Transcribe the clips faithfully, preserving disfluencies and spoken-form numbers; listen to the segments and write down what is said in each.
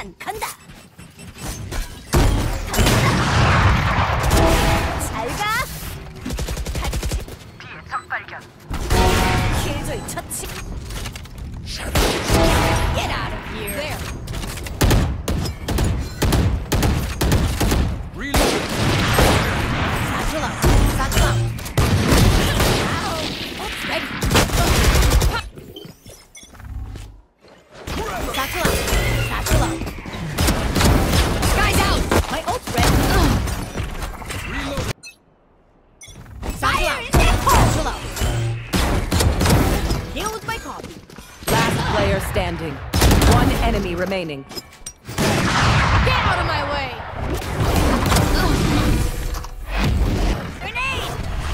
간다. 잘 가. 뒤에 적 발견. 킬조이 처치. Get out of here. There. Reload. Satchel out. Satchel out. Ow. Oops, ready. Satchel out. Satchel out. Guy's out. My ult's ready. Reload. Satchel out. Satchel out. Here's my copy. Last player standing. One enemy remaining. Get out of my way. Grenade.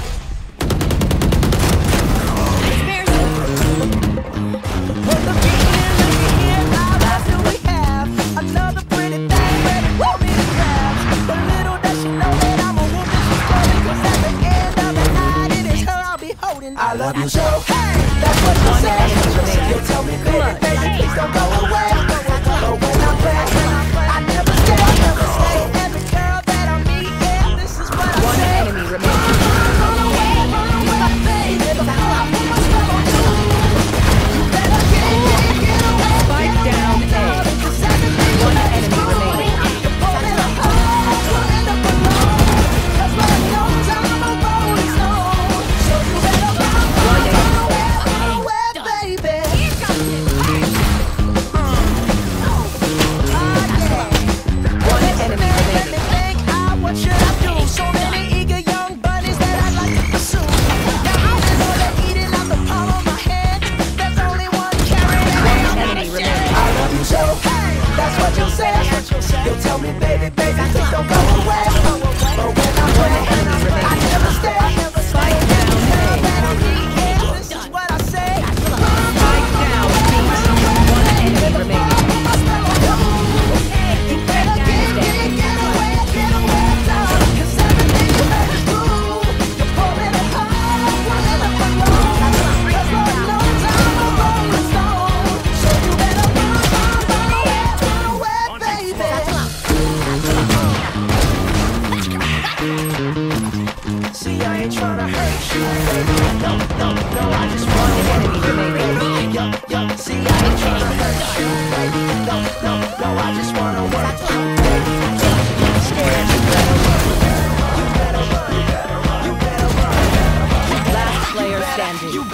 Spares you. Put the beat in the ear, how do we have another pretty thing ready for me to grab? But little does she know that I'm a woman, she's calling, 'cause at the end of the night, it is her I'll be holding. I love you so, hey, that's what you say. You tell me, baby, baby, please don't go away. But when I'm back, I never stay, I never stay. Every girl that I meet, yeah, this is what I One say. enemy remaining. Run away, run away, baby, before I put my spell on you. You better get, get, get away. Spike down A. One enemy remaining. One enemy remaining. What should I do? So many eager young bunnies that I'd like to pursue. Now I know they're eating out the palm of my hand. There's only one carrot and One I'm enemy remaining. I love you so, hey, that's what you'll say. You'll tell me, baby, baby, please don't go away. But when I'm away, I never stay. Spike down A. This is what I say. Spike down B. One enemy remaining. You better get, get, get away, get away, dog. 'Cause everything you better do, you're pulling apart, running up and wrong. There's no time for rolling stone. So you better run, run, run away, run away, baby. See, I ain't tryna hurt you, baby. No, no, no, I just want One enemy remaining. yo, yo. See, I ain't tryna hurt you, baby. No, no, no, I just wanna work you, baby. I'm scared, you better run. You better run, you better run, you better run. Last player standing.